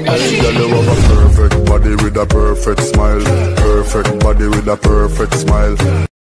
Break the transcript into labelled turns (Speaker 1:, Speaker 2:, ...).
Speaker 1: Hey, girl, you have a perfect body with a perfect smile. Perfect body with a perfect smile.